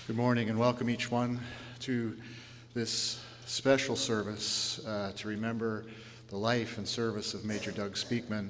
Good morning and welcome each one to this special service to remember the life and service of Major Doug Speakman.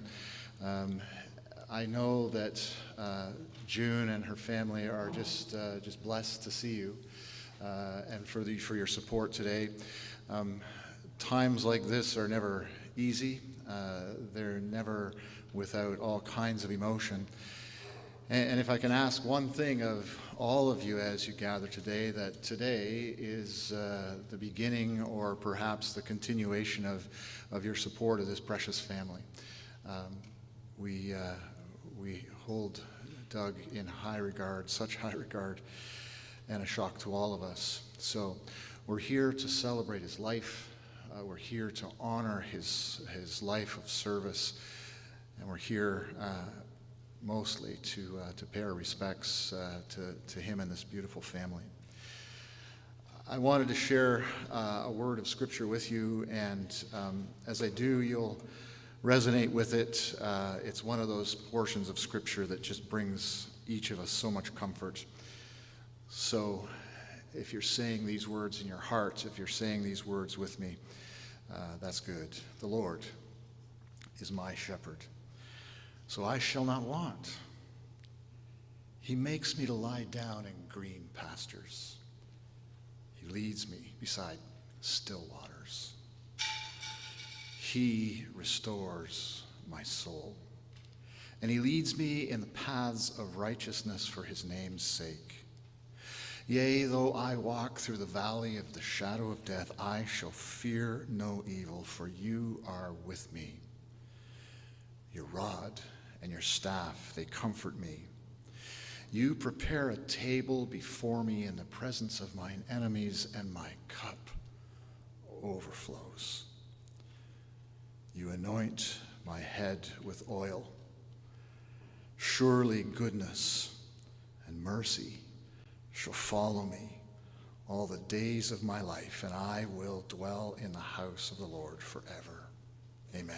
I know that June and her family are just blessed to see you and for your support today. Times like this are never easy. They're never without all kinds of emotion. And if I can ask one thing of all of you as you gather today, that today is the beginning or perhaps the continuation of your support of this precious family. We hold Doug in high regard, such high regard, and a shock to all of us. So we're here to celebrate his life. We're here to honor his life of service, and we're here mostly to pay our respects to him and this beautiful family. I wanted to share a word of scripture with you, and as I do, you'll resonate with it. It's one of those portions of scripture that just brings each of us so much comfort. So if you're saying these words in your heart, if you're saying these words with me, that's good. The Lord is my shepherd, so I shall not want. He makes me to lie down in green pastures. He leads me beside still waters. He restores my soul, and he leads me in the paths of righteousness for his name's sake. Yea, though I walk through the valley of the shadow of death, I shall fear no evil, for you are with me. Your rod and your staff, they comfort me. You prepare a table before me in the presence of mine enemies, and my cup overflows. You anoint my head with oil. Surely goodness and mercy shall follow me all the days of my life, and I will dwell in the house of the Lord forever. Amen.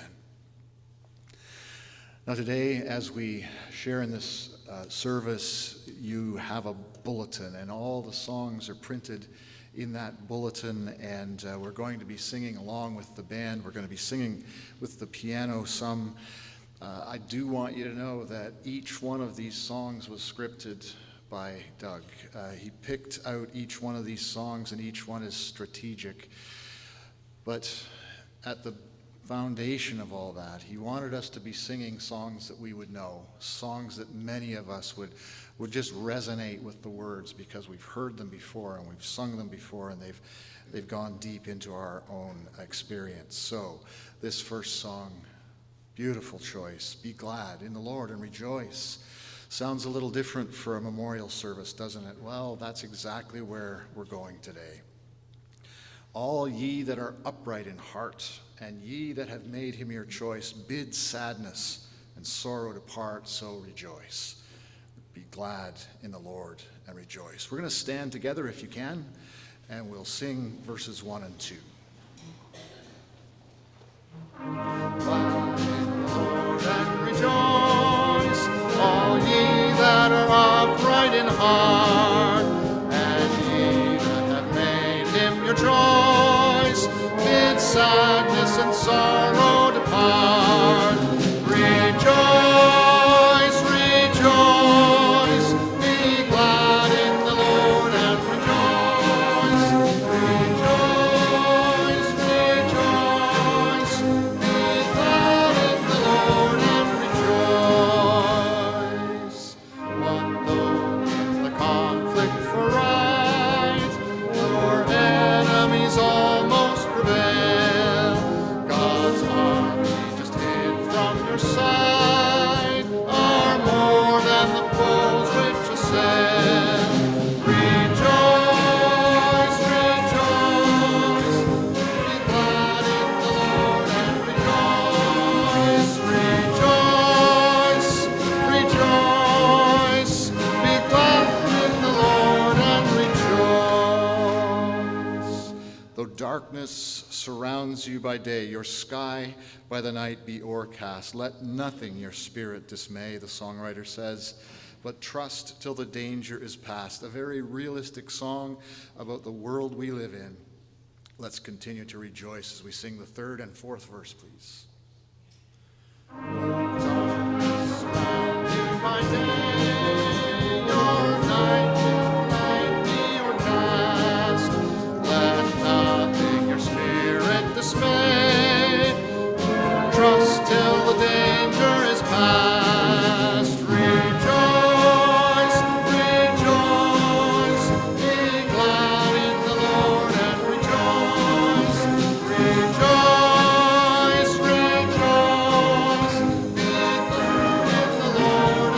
Now today, as we share in this service, you have a bulletin, and all the songs are printed in that bulletin, and we're going to be singing along with the band. We're going to be singing with the piano some. I do want you to know that each one of these songs was scripted by Doug. He picked out each one of these songs, and each one is strategic. But at the foundation of all that, he wanted us to be singing songs that we would know, songs that many of us would just resonate with the words because we've heard them before and we've sung them before, and they've gone deep into our own experience. So this first song, beautiful choice, Be Glad in the Lord and Rejoice. Sounds a little different for a memorial service, doesn't it? Well, that's exactly where we're going today. All ye that are upright in heart, and ye that have made him your choice, bid sadness and sorrow depart, so rejoice. Be glad in the Lord and rejoice. We're going to stand together if you can, and we'll sing verses 1 and 2. Glad in the Lord and rejoice, all ye that are upright in heart, and ye that have made him your choice, bid sadness and sorrow depart. Rejoice, rejoice, be glad in the Lord and rejoice. Rejoice, rejoice, be glad in the Lord and rejoice. What though in the conflict for right, your enemies almost prevail? God's army just hid from your sight are more than the foes which assail. Rejoice, rejoice, be glad in the Lord and rejoice. Rejoice, rejoice, be glad in the Lord and rejoice. Though darkness surrounds you by day, your sky by the night be o'ercast. Let nothing your spirit dismay, the songwriter says. but trust till the danger is past. A very realistic song about the world we live in. Let's continue to rejoice as we sing the third and fourth verse, please. Darkness surrounding my day, your night will light me or cast. Let nothing your spirit dismay. Trust till the danger is past. Rejoice, rejoice, be glad in the Lord and rejoice. Rejoice, rejoice, be glad in the Lord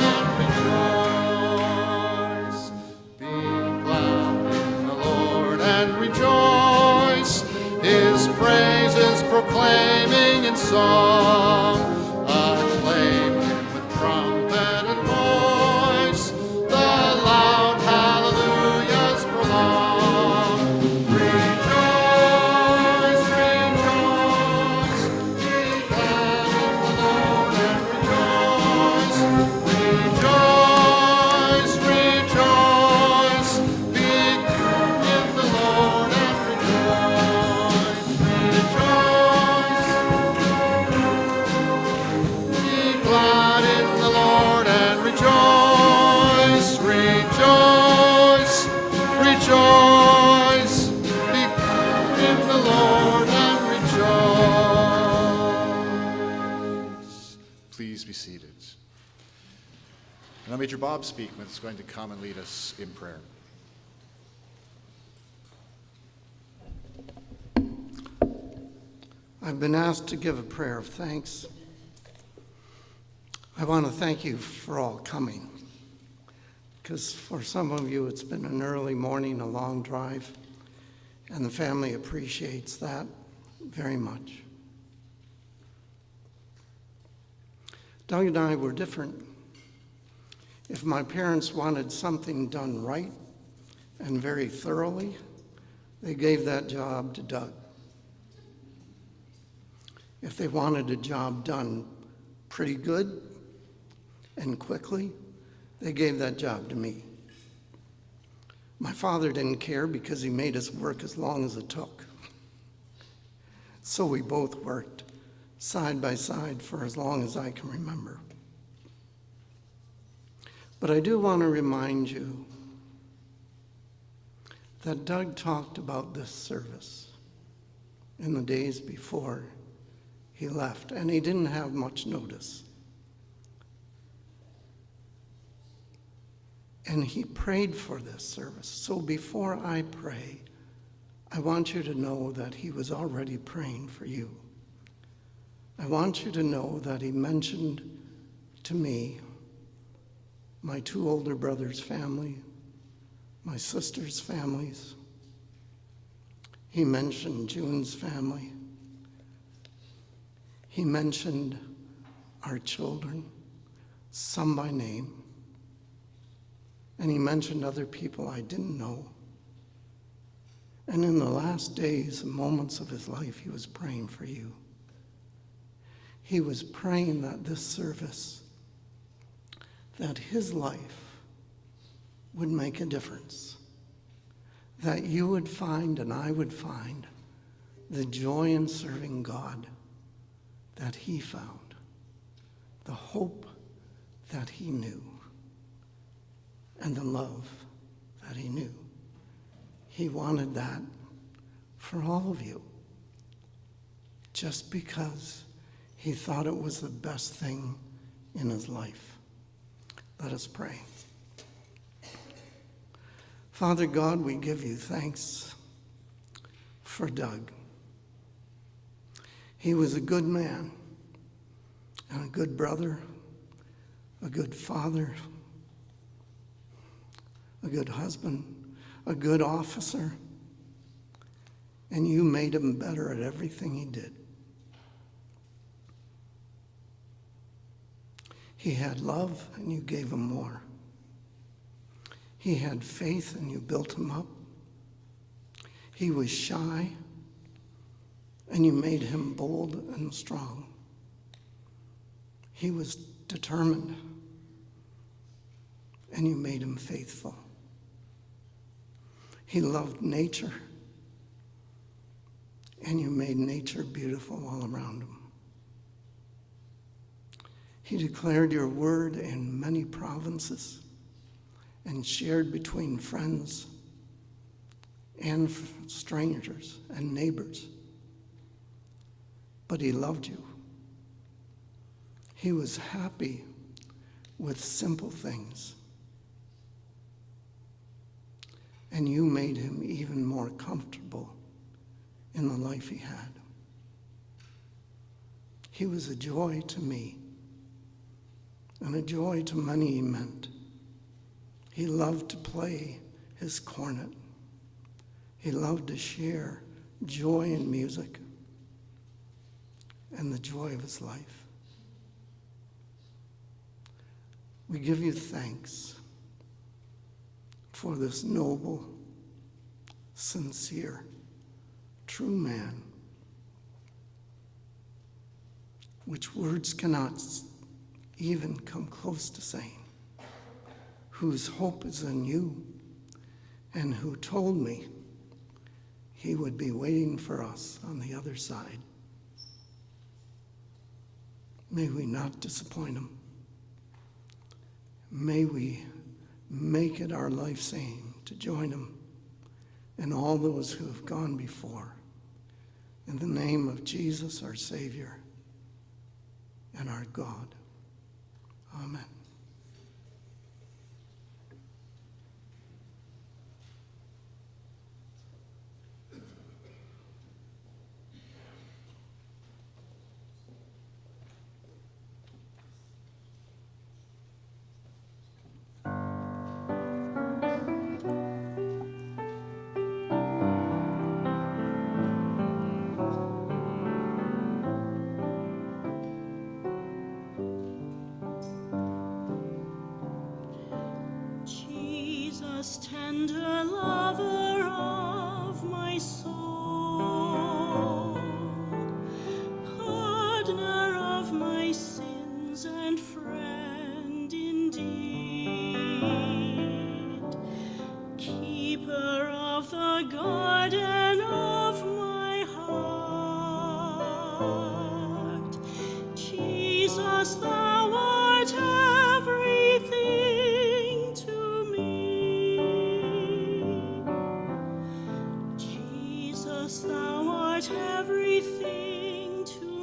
and rejoice. Be glad in the Lord and rejoice. His praises proclaiming in song, acclaim him with trumpet and voice, the loud hallelujahs prolong. Rejoice, rejoice, be glad in the Lord and rejoice. Rejoice, rejoice, be glad in the Lord and rejoice. Rejoice, be glad in the Lord and rejoice. Rejoice, rejoice, be glad in the Lord and rejoice. Please be seated. And now Major Bob Speakman is going to come and lead us in prayer. I've been asked to give a prayer of thanks. I want to thank you for all coming, because for some of you it's been an early morning, a long drive, and the family appreciates that very much. Doug and I were different. If my parents wanted something done right and very thoroughly, they gave that job to Doug. If they wanted a job done pretty good and quickly, they gave that job to me. My father didn't care because he made us work as long as it took. So we both worked side by side for as long as I can remember. But I do want to remind you that Doug talked about this service in the days before he left, and he didn't have much notice. And he prayed for this service. So before I pray, I want you to know that he was already praying for you. I want you to know that he mentioned to me my two older brothers' family, my sister's families. He mentioned June's family. He mentioned our children, some by name. And he mentioned other people I didn't know. And in the last days and moments of his life, he was praying for you. He was praying that this service, that his life would make a difference, that you would find and I would find the joy in serving God that he found, the hope that he knew, and the love that he knew. He wanted that for all of you, just because he thought it was the best thing in his life. Let us pray. Father God, we give you thanks for Doug. He was a good man and a good brother, a good father, a good husband, a good officer, and you made him better at everything he did. He had love, and you gave him more. He had faith, and you built him up. He was shy, and you made him bold and strong. He was determined, and you made him faithful. He loved nature, and you made nature beautiful all around him. He declared your word in many provinces and shared between friends and strangers and neighbors. But he loved you. He was happy with simple things. And you made him even more comfortable in the life he had. He was a joy to me, and a joy to many he meant. He loved to play his cornet. He loved to share joy in music and the joy of his life. We give you thanks for this noble, sincere, true man, which words cannot even come close to saying, whose hope is in you, and who told me he would be waiting for us on the other side. May we not disappoint him. May we make it our life's aim to join him and all those who have gone before. In the name of Jesus, our Savior and our God. Amen. Tender lover of my soul, pardoner of my sins and friend indeed, keeper of the garden of my heart, Jesus, thou art everything to me. Thou art everything to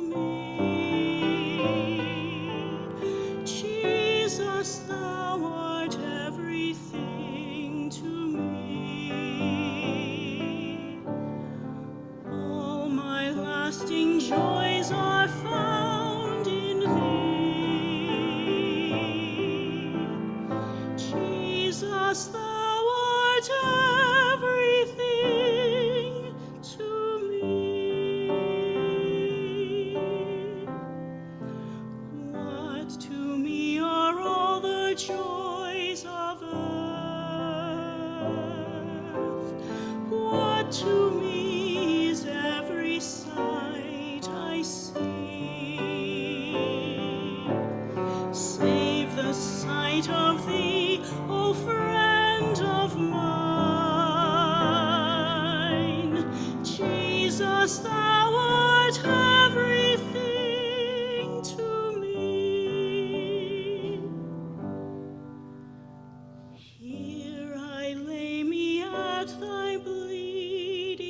me. Jesus, thou art everything to me. All my lasting joys are found in thee. Jesus, thou art everything to me. What to me are all the joys of earth? What to me is every sight I see? Save the sight of thee, O friend of mine. Jesus, thou art everything to me. Here I lay me at thy bleeding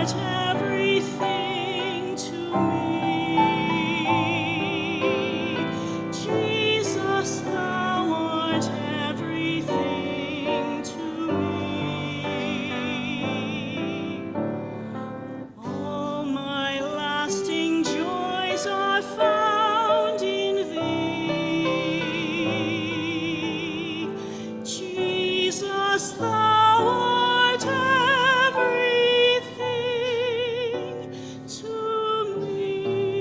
art everything to me. Jesus, thou art everything to me. All my lasting joys are found in thee. Jesus, thou art everything to me.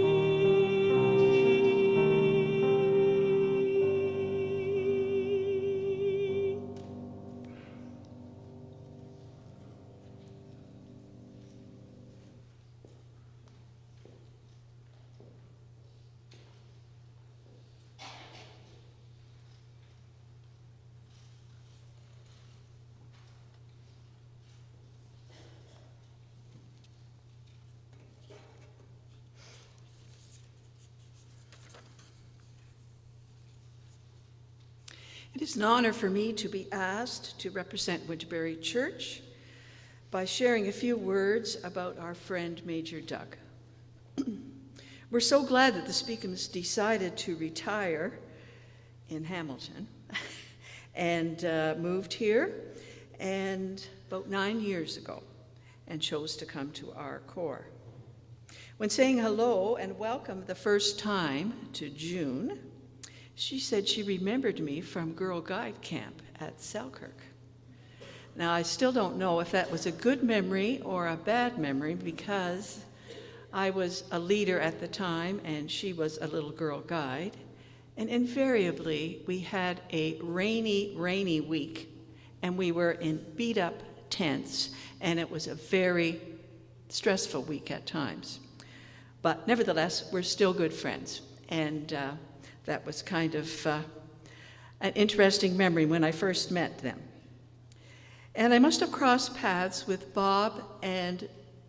It is an honor for me to be asked to represent Winterberry Church by sharing a few words about our friend Major Doug. We're so glad that the Speakmans decided to retire in Hamilton and moved here and about 9 years ago and chose to come to our corps. When saying hello and welcome the first time to June, she said she remembered me from Girl Guide Camp at Selkirk. Now, I still don't know if that was a good memory or a bad memory because I was a leader at the time and she was a little girl guide. And invariably, we had a rainy week and we were in beat up tents and it was a very stressful week at times. But nevertheless, we're still good friends. And that was kind of an interesting memory when I first met them. And I must have crossed paths with Bob and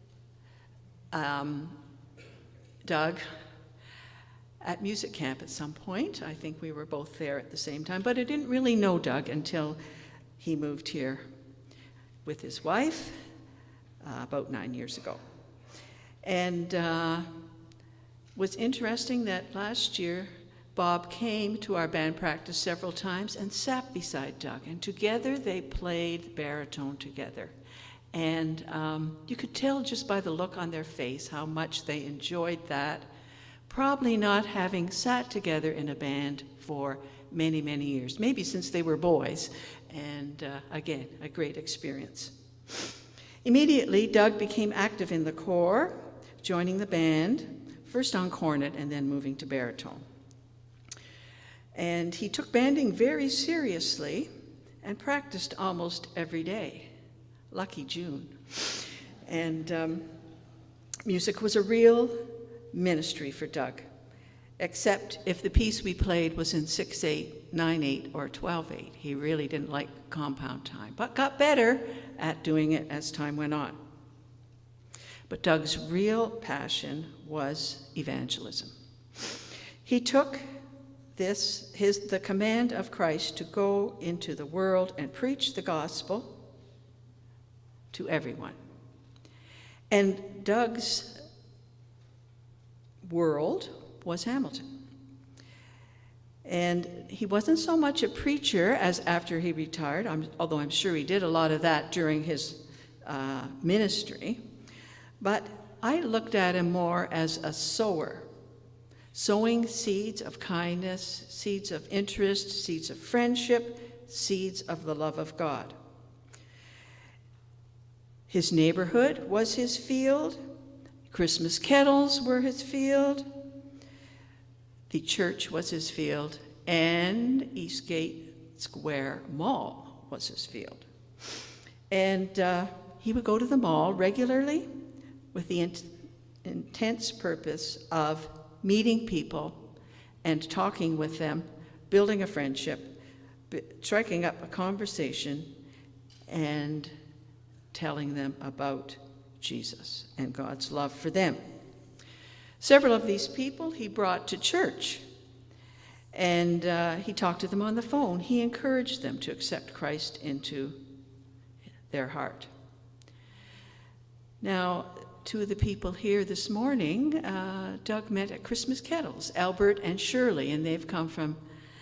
Doug at music camp at some point. I think we were both there at the same time, but I didn't really know Doug until he moved here with his wife about 9 years ago. And was interesting that last year Bob came to our band practice several times and sat beside Doug, and together they played baritone together. And you could tell just by the look on their face how much they enjoyed that, probably not having sat together in a band for many, many years, maybe since they were boys, and again, a great experience. Immediately, Doug became active in the corps, joining the band, first on cornet and then moving to baritone. And he took banding very seriously and practiced almost every day. Lucky June. And music was a real ministry for Doug, except if the piece we played was in 6/8, 9/8, or 12/8. He really didn't like compound time, but got better at doing it as time went on. But Doug's real passion was evangelism. He took the command of Christ to go into the world and preach the gospel to everyone. And Doug's world was Hamilton. And he wasn't so much a preacher as after he retired, although I'm sure he did a lot of that during his ministry. But I looked at him more as a sower, sowing seeds of kindness, seeds of interest, seeds of friendship, seeds of the love of God. His neighborhood was his field. Christmas kettles were his field. The church was his field. And Eastgate Square Mall was his field. And he would go to the mall regularly with the intense purpose of meeting people and talking with them, building a friendship, striking up a conversation, and telling them about Jesus and God's love for them. Several of these people he brought to church, and he talked to them on the phone. He encouraged them to accept Christ into their heart. Now, two of the people here this morning, Doug met at Christmas Kettles, Albert and Shirley, and they've come from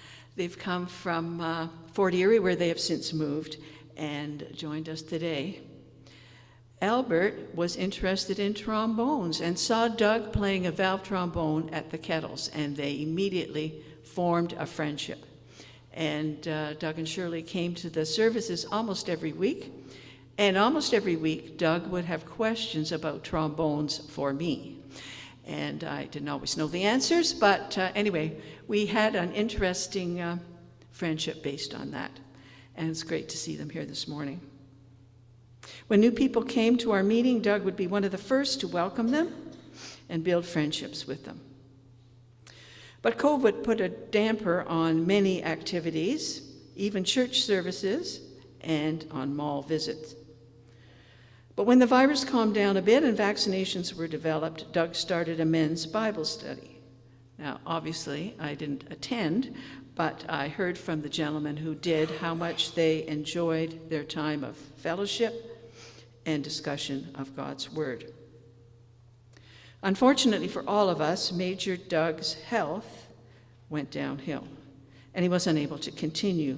Fort Erie, where they have since moved, and joined us today. Albert was interested in trombones and saw Doug playing a valve trombone at the Kettles, and they immediately formed a friendship. And Doug and Shirley came to the services almost every week, and almost every week Doug would have questions about trombones for me. And I didn't always know the answers, but anyway, we had an interesting friendship based on that, and it's great to see them here this morning. When new people came to our meeting, Doug would be one of the first to welcome them and build friendships with them. But COVID put a damper on many activities, even church services, and on mall visits. But when the virus calmed down a bit and vaccinations were developed, Doug started a men's Bible study. Now, obviously, I didn't attend, but I heard from the gentlemen who did how much they enjoyed their time of fellowship and discussion of God's Word. Unfortunately for all of us, Major Doug's health went downhill, and he was unable to continue.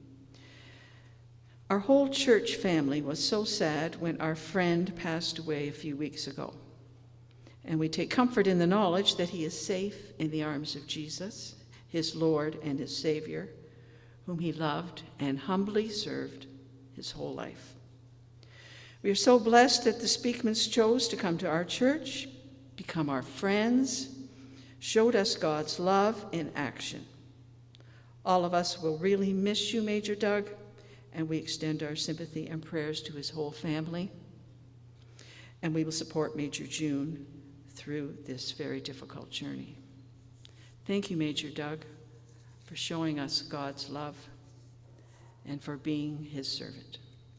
Our whole church family was so sad when our friend passed away a few weeks ago, and we take comfort in the knowledge that he is safe in the arms of Jesus, his Lord and his Savior, whom he loved and humbly served his whole life. We are so blessed that the Speakmans chose to come to our church, become our friends, showed us God's love in action. All of us will really miss you, Major Doug, and we extend our sympathy and prayers to his whole family. And we will support Major June through this very difficult journey. Thank you, Major Doug, for showing us God's love and for being his servant.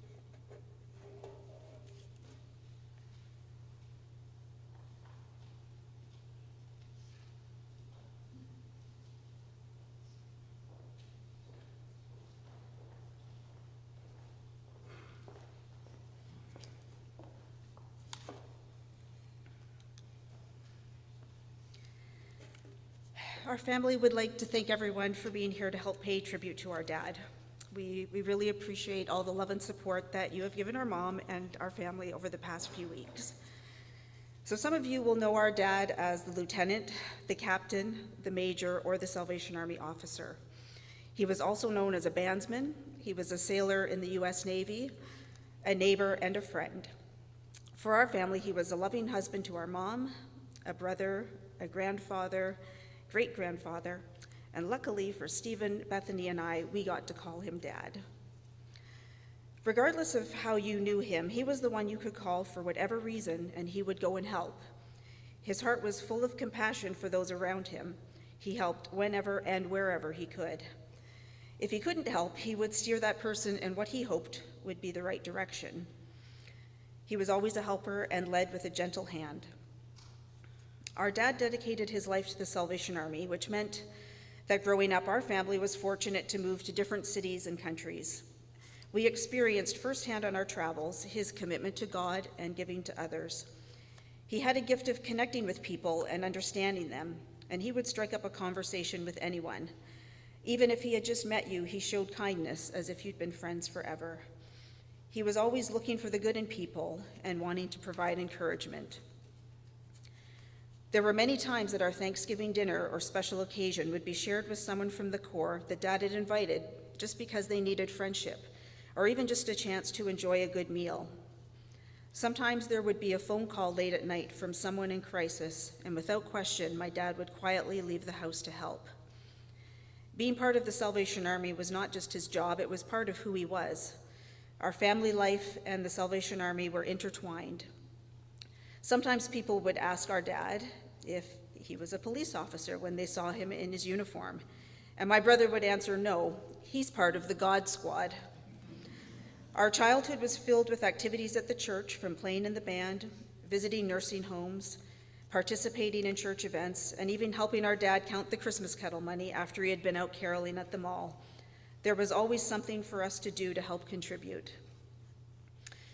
Our family would like to thank everyone for being here to help pay tribute to our dad. We really appreciate all the love and support that you have given our mom and our family over the past few weeks. So some of you will know our dad as the lieutenant, the captain, the major, or the Salvation Army officer. He was also known as a bandsman. He was a sailor in the U.S. Navy, a neighbor, and a friend. For our family, he was a loving husband to our mom, a brother, a grandfather, great-grandfather, and luckily for Stephen, Bethany, and I, we got to call him Dad. Regardless of how you knew him, he was the one you could call for whatever reason, and he would go and help. His heart was full of compassion for those around him. He helped whenever and wherever he could. If he couldn't help, he would steer that person in what he hoped would be the right direction. He was always a helper and led with a gentle hand. Our dad dedicated his life to the Salvation Army, which meant that growing up, our family was fortunate to move to different cities and countries. We experienced firsthand on our travels his commitment to God and giving to others. He had a gift of connecting with people and understanding them, and he would strike up a conversation with anyone. Even if he had just met you, he showed kindness as if you'd been friends forever. He was always looking for the good in people and wanting to provide encouragement. There were many times that our Thanksgiving dinner or special occasion would be shared with someone from the Corps that Dad had invited just because they needed friendship, or even just a chance to enjoy a good meal. Sometimes there would be a phone call late at night from someone in crisis, and without question, my dad would quietly leave the house to help. Being part of the Salvation Army was not just his job, it was part of who he was. Our family life and the Salvation Army were intertwined. Sometimes people would ask our dad if he was a police officer when they saw him in his uniform, and my brother would answer, no, he's part of the God Squad. Our childhood was filled with activities at the church, from playing in the band, visiting nursing homes, participating in church events, and even helping our dad count the Christmas kettle money after he had been out caroling at the mall. There was always something for us to do to help contribute.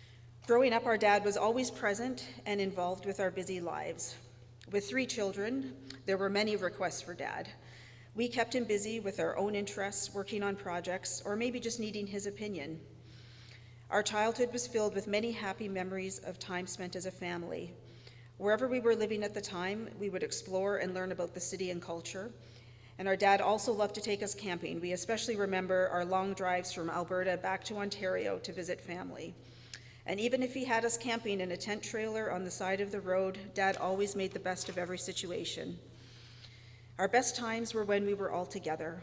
Growing up, our dad was always present and involved with our busy lives. With 3 children, there were many requests for Dad. We kept him busy with our own interests, working on projects, or maybe just needing his opinion. Our childhood was filled with many happy memories of time spent as a family. Wherever we were living at the time, we would explore and learn about the city and culture. And our dad also loved to take us camping. We especially remember our long drives from Alberta back to Ontario to visit family. And even if he had us camping in a tent trailer on the side of the road, Dad always made the best of every situation. Our best times were when we were all together.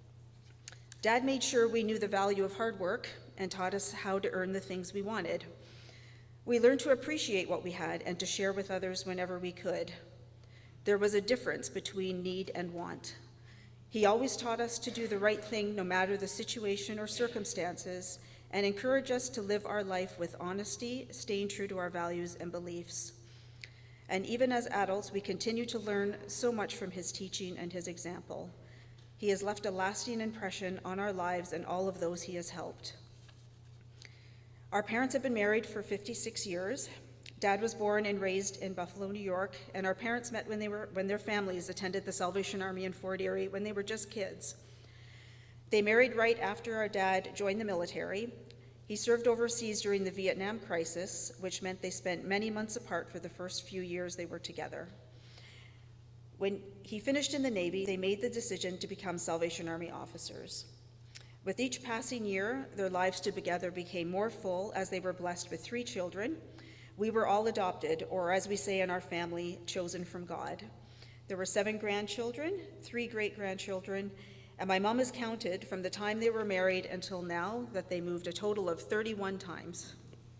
Dad made sure we knew the value of hard work and taught us how to earn the things we wanted. We learned to appreciate what we had and to share with others whenever we could. There was a difference between need and want. He always taught us to do the right thing no matter the situation or circumstances, and encourage us to live our life with honesty, staying true to our values and beliefs. And even as adults, we continue to learn so much from his teaching and his example. He has left a lasting impression on our lives and all of those he has helped. Our parents have been married for 56 years. Dad was born and raised in Buffalo, New York, and our parents met when their families attended the Salvation Army in Fort Erie when they were just kids. They married right after our dad joined the military. He served overseas during the Vietnam crisis, which meant they spent many months apart for the first few years they were together. When he finished in the Navy, they made the decision to become Salvation Army officers. With each passing year, their lives together became more full as they were blessed with 3 children. We were all adopted, or as we say in our family, chosen from God. There were 7 grandchildren, 3 great-grandchildren, and my mom has counted from the time they were married until now that they moved a total of 31 times.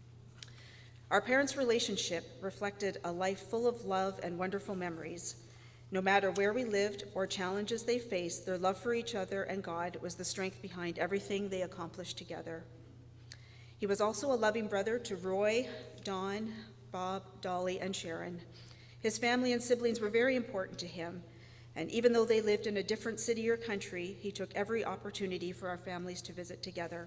Our parents' relationship reflected a life full of love and wonderful memories. No matter where we lived or challenges they faced, their love for each other and God was the strength behind everything they accomplished together. He was also a loving brother to Roy, Don, Bob, Dolly, and Sharon. His family and siblings were very important to him, and even though they lived in a different city or country, he took every opportunity for our families to visit together.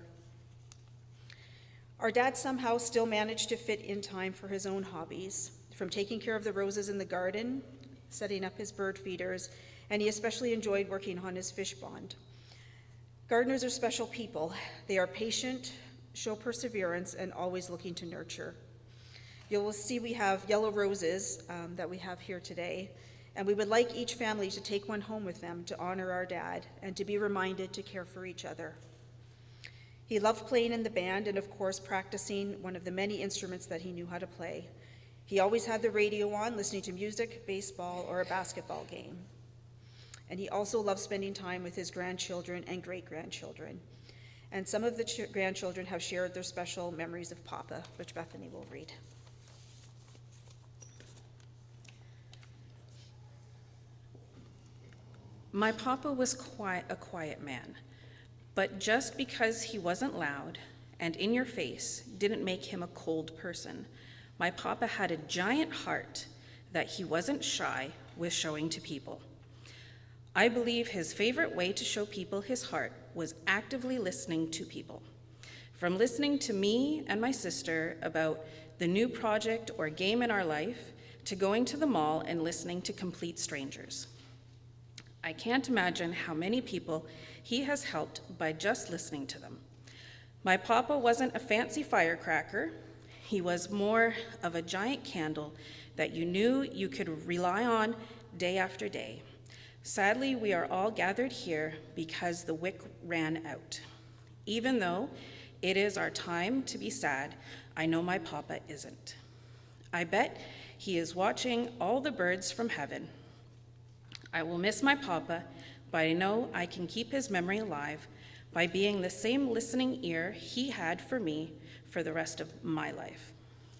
Our dad somehow still managed to fit in time for his own hobbies, from taking care of the roses in the garden, setting up his bird feeders, and he especially enjoyed working on his fish pond. Gardeners are special people. They are patient, show perseverance, and always looking to nurture. You'll see we have yellow roses that we have here today, and we would like each family to take one home with them to honor our dad and to be reminded to care for each other. He loved playing in the band and, of course, practicing one of the many instruments that he knew how to play. He always had the radio on, listening to music, baseball, or a basketball game. And he also loved spending time with his grandchildren and great-grandchildren. And some of the grandchildren have shared their special memories of Papa, which Bethany will read. My papa was a quiet man, but just because he wasn't loud and in your face didn't make him a cold person. My papa had a giant heart that he wasn't shy with showing to people. I believe his favorite way to show people his heart was actively listening to people. From listening to me and my sister about the new project or game in our life, to going to the mall and listening to complete strangers. I can't imagine how many people he has helped by just listening to them. My papa wasn't a fancy firecracker. He was more of a giant candle that you knew you could rely on day after day. Sadly, we are all gathered here because the wick ran out. Even though it is our time to be sad, I know my papa isn't. I bet he is watching all the birds from heaven. I will miss my papa, but I know I can keep his memory alive by being the same listening ear he had for me for the rest of my life.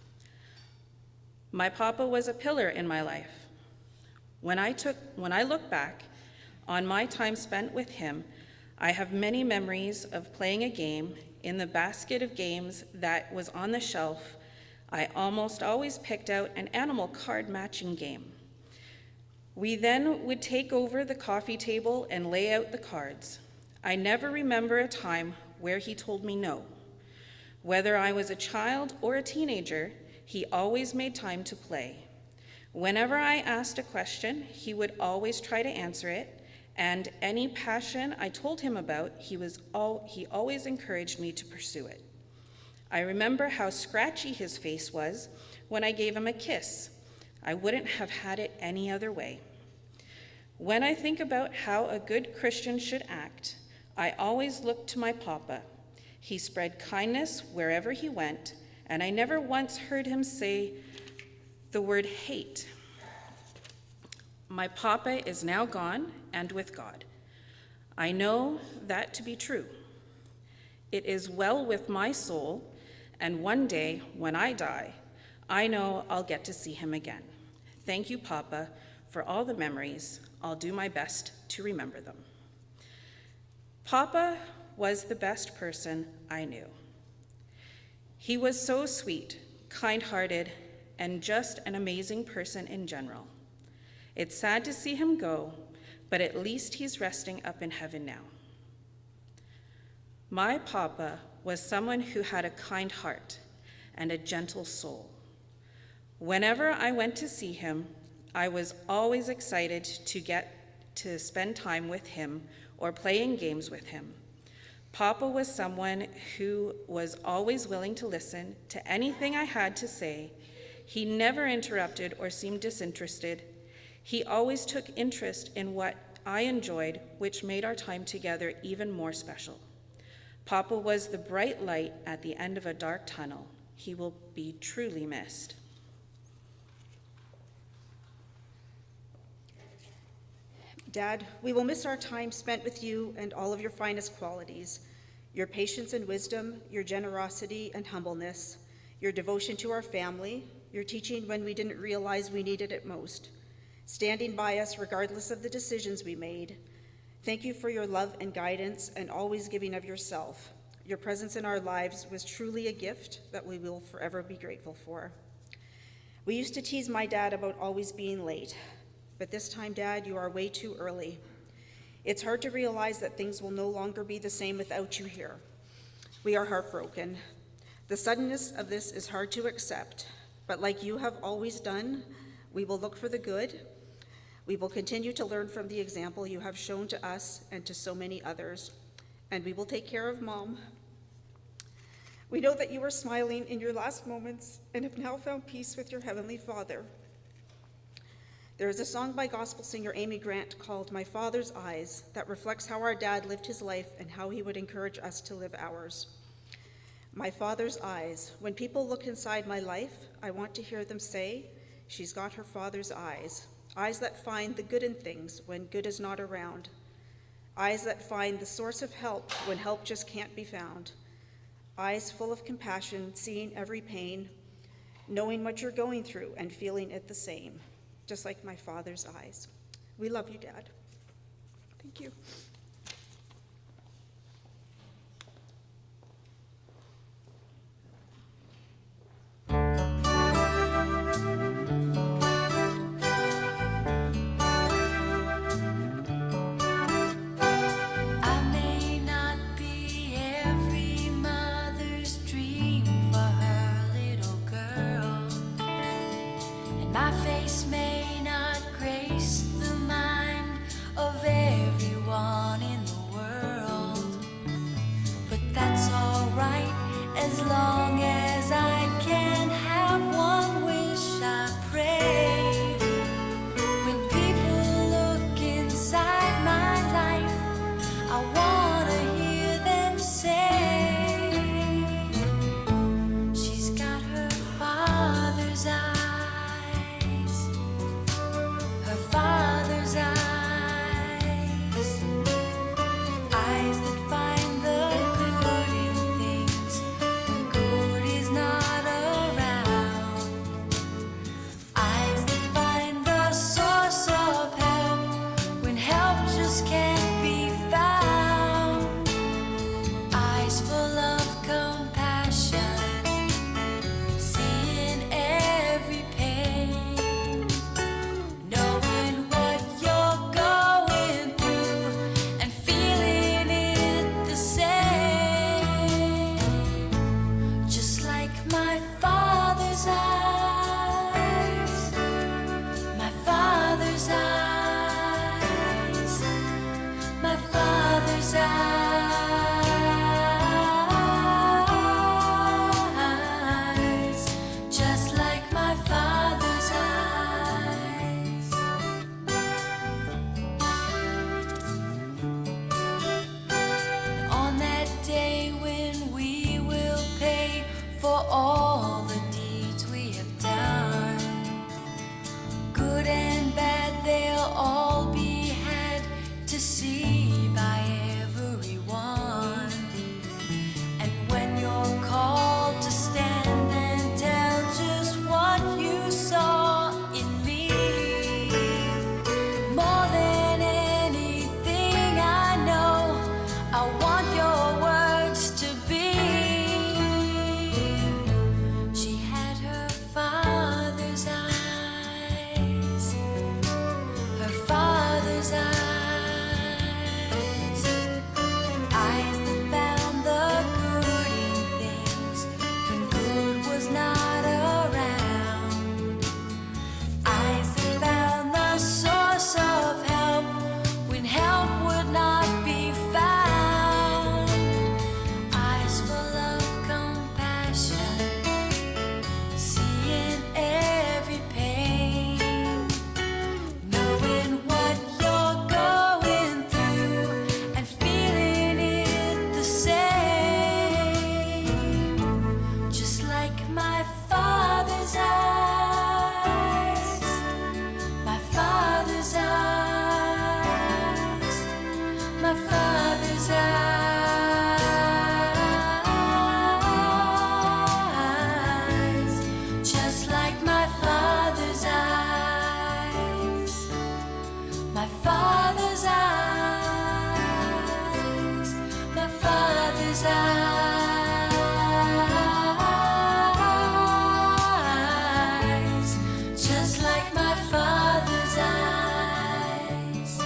My papa was a pillar in my life. When I look back on my time spent with him, I have many memories of playing a game in the basket of games that was on the shelf. I almost always picked out an animal card matching game. We then would take over the coffee table and lay out the cards. I never remember a time where he told me no. Whether I was a child or a teenager, he always made time to play. Whenever I asked a question, he would always try to answer it, and any passion I told him about, he always encouraged me to pursue it. I remember how scratchy his face was when I gave him a kiss. I wouldn't have had it any other way. When I think about how a good Christian should act, I always look to my papa. He spread kindness wherever he went, and I never once heard him say the word hate. My papa is now gone and with God. I know that to be true. It is well with my soul, and one day when I die, I know I'll get to see him again. Thank you, Papa, for all the memories. I'll do my best to remember them. Papa was the best person I knew. He was so sweet, kind-hearted, and just an amazing person in general. It's sad to see him go, but at least he's resting up in heaven now. My papa was someone who had a kind heart and a gentle soul. Whenever I went to see him, I was always excited to get to spend time with him or playing games with him. Papa was someone who was always willing to listen to anything I had to say. He never interrupted or seemed disinterested. He always took interest in what I enjoyed, which made our time together even more special. Papa was the bright light at the end of a dark tunnel. He will be truly missed. Dad, we will miss our time spent with you and all of your finest qualities, your patience and wisdom, your generosity and humbleness, your devotion to our family, your teaching when we didn't realize we needed it most, standing by us regardless of the decisions we made. Thank you for your love and guidance and always giving of yourself. Your presence in our lives was truly a gift that we will forever be grateful for. We used to tease my dad about always being late, but this time, Dad, you are way too early. It's hard to realize that things will no longer be the same without you here. We are heartbroken. The suddenness of this is hard to accept, but like you have always done, we will look for the good. We will continue to learn from the example you have shown to us and to so many others, and we will take care of Mom. We know that you are smiling in your last moments and have now found peace with your Heavenly Father. There is a song by gospel singer Amy Grant called My Father's Eyes that reflects how our dad lived his life and how he would encourage us to live ours. My father's eyes. When people look inside my life, I want to hear them say, she's got her father's eyes. Eyes that find the good in things when good is not around. Eyes that find the source of help when help just can't be found. Eyes full of compassion, seeing every pain, knowing what you're going through and feeling it the same. Just like my father's eyes. We love you, Dad. Thank you. I may not be every mother's dream for her little girl, and my face may grace the mind of everyone in the world, but that's all right as long as I can have one wish I pray. When people look inside my life, I wanna hear them say, she's got her father's eyes. father's eyes, my father's eyes, my father's eyes, just like my father's eyes. On that day when we will pay for all the deeds we have done, good and bad, they'll all be had to see by everyone. And when you're called to stand and tell just what you saw in me, more than anything I know, I want your words to be. She had her father's eyes, her father's eyes, eyes that found the good in things when good was not around, eyes that found the source of help when help would not be found, eyes full of compassion, seeing every pain, knowing what you're going through and feeling it the same, just like my father's eyes, my father's eyes, my father's eyes, just like my father's eyes, my father's eyes, my father's eyes, just like my father's eyes.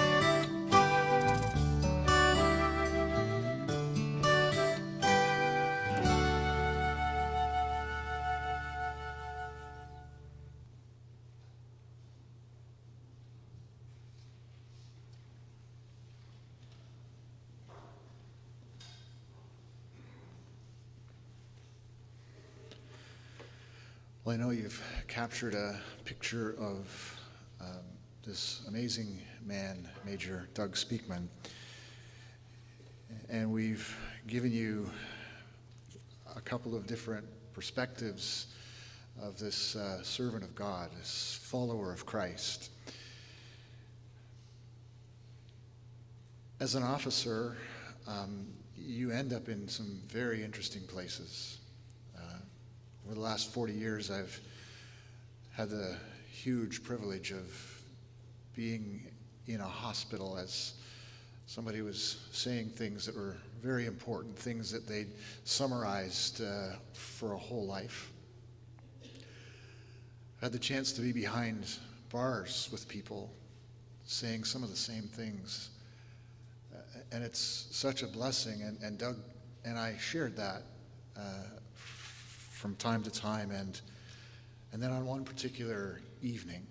Well, I know you've captured a picture of this amazing man, Major Doug Speakman, and we've given you a couple of different perspectives of this servant of God, this follower of Christ. As an officer, you end up in some very interesting places. Over the last 40 years, I've had the huge privilege of being in a hospital as somebody was saying things that were very important, things that they'd summarized for a whole life. I had the chance to be behind bars with people saying some of the same things. And it's such a blessing, and Doug and I shared that from time to time, and then on one particular evening,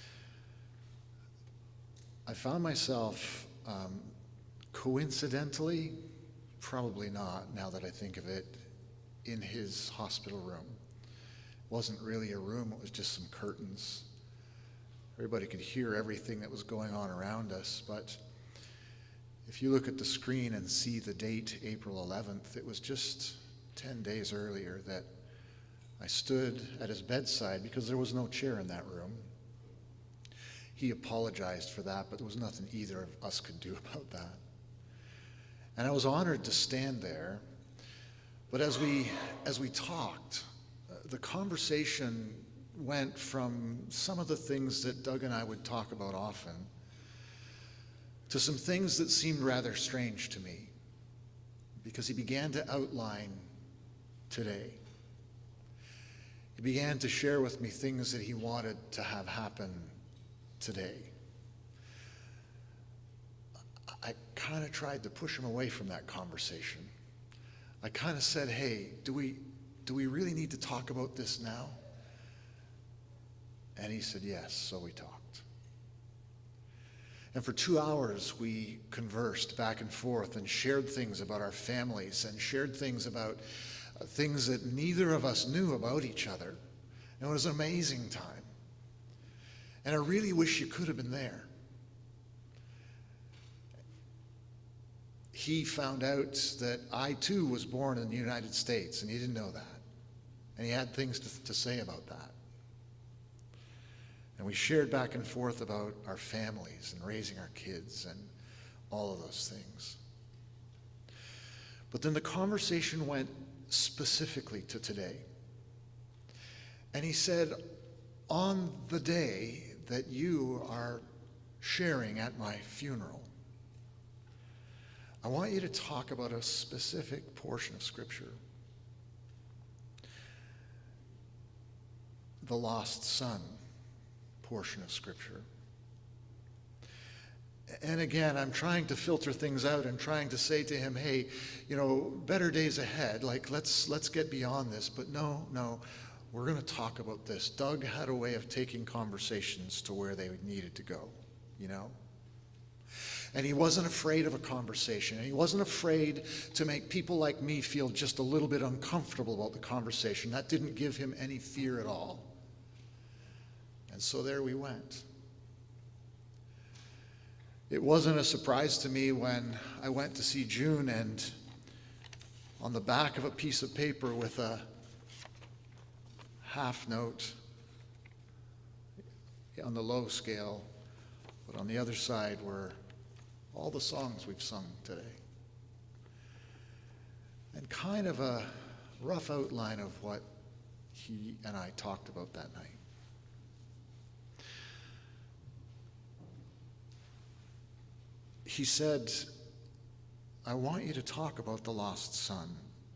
I found myself, coincidentally, probably not, now that I think of it, in his hospital room. It wasn't really a room, it was just some curtains. Everybody could hear everything that was going on around us, but if you look at the screen and see the date, April 11th, it was just 10 days earlier that I stood at his bedside because there was no chair in that room. He apologized for that, but there was nothing either of us could do about that. And I was honored to stand there, but as we talked, the conversation went from some of the things that Doug and I would talk about often to some things that seemed rather strange to me, because he began to outline today. He began to share with me things that he wanted to have happen today. I kind of tried to push him away from that conversation. I kind of said, hey, do we really need to talk about this now? And he said, yes, so we talked. And for 2 hours, we conversed back and forth and shared things about our families and shared things about things that neither of us knew about each other. And it was an amazing time. And I really wish you could have been there. He found out that I too was born in the United States, and he didn't know that. And he had things to say about that. And we shared back and forth about our families and raising our kids and all of those things. But then the conversation went specifically to today. And he said, on the day that you are sharing at my funeral, I want you to talk about a specific portion of Scripture. The lost son portion of Scripture. And again, I'm trying to filter things out and trying to say to him, hey, better days ahead. Like, let's get beyond this. But no, we're going to talk about this. Doug had a way of taking conversations to where they needed to go, And he wasn't afraid of a conversation. And he wasn't afraid to make people like me feel just a little bit uncomfortable about the conversation. That didn't give him any fear at all. And so there we went. It wasn't a surprise to me when I went to see June, and on the back of a piece of paper with a half note on the low scale, but on the other side were all the songs we've sung today. And kind of a rough outline of what he and I talked about that night. He said, I want you to talk about the lost son.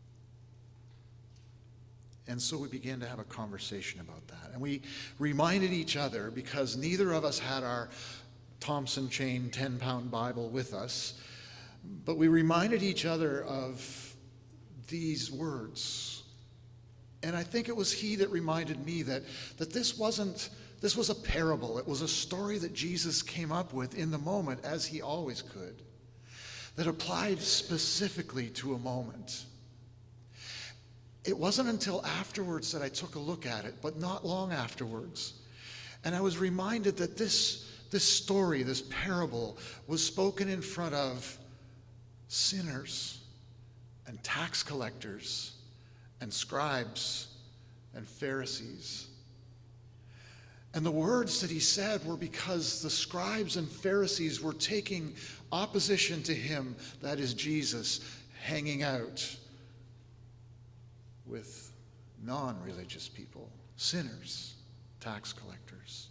And so we began to have a conversation about that. And we reminded each other, because neither of us had our Thompson Chain 10-pound Bible with us, but we reminded each other of these words. And I think it was he that reminded me that this was a parable. It was a story that Jesus came up with in the moment, as he always could, that applied specifically to a moment. It wasn't until afterwards that I took a look at it, but not long afterwards. And I was reminded that this story, this parable, was spoken in front of sinners and tax collectors and scribes and Pharisees. And the words that he said were because the scribes and Pharisees were taking opposition to him, that is Jesus, hanging out with non-religious people, sinners, tax collectors.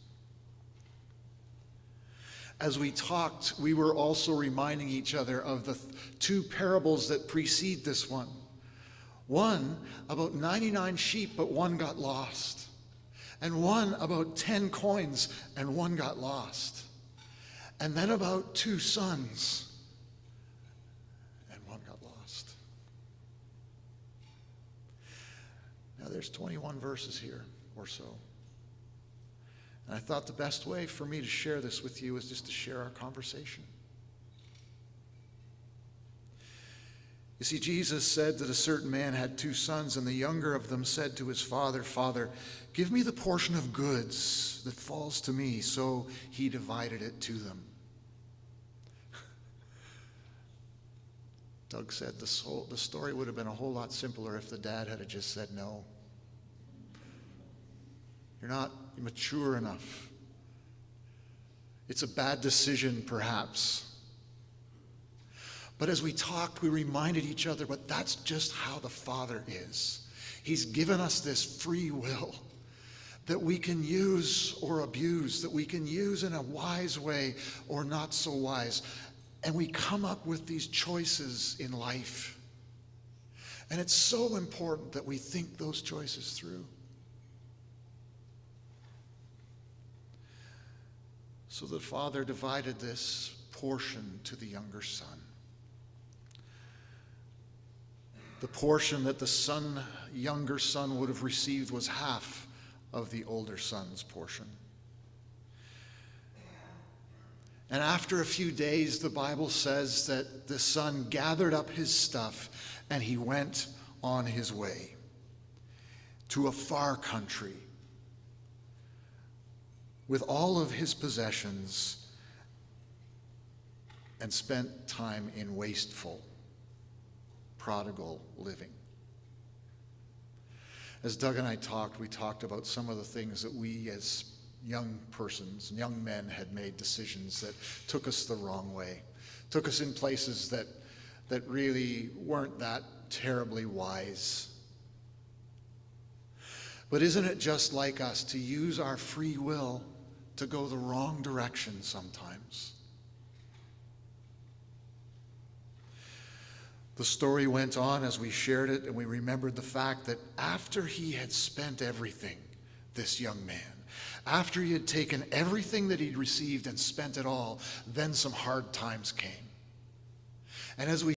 As we talked, we were also reminding each other of the two parables that precede this one. One about 99 sheep, but one got lost. And one about 10 coins, and one got lost. And then about 2 sons, and one got lost. Now there's 21 verses here or so. And I thought the best way for me to share this with you is just to share our conversation. You see, Jesus said that a certain man had 2 sons, and the younger of them said to his father, Father, give me the portion of goods that falls to me. So he divided it to them. Doug said the story would have been a whole lot simpler if the dad had just said no. You're not mature enough. It's a bad decision, perhaps. But as we talked, we reminded each other, but that's just how the Father is. He's given us this free will that we can use or abuse, that we can use in a wise way or not so wise. And we come up with these choices in life. And it's so important that we think those choices through. So the Father divided this portion to the younger son. The portion that the younger son would have received was half of the older son's portion. And after a few days, the Bible says that the son gathered up his stuff and he went on his way to a far country with all of his possessions and spent time in wasteful, prodigal living. As Doug and I talked, we talked about some of the things that we as young persons, young men, had made decisions that took us the wrong way, took us in places that really weren't that terribly wise. But isn't it just like us to use our free will to go the wrong direction sometimes? The story went on as we shared it, and we remembered the fact that after he had spent everything, this young man, after he had taken everything that he'd received and spent it all, then some hard times came. And as we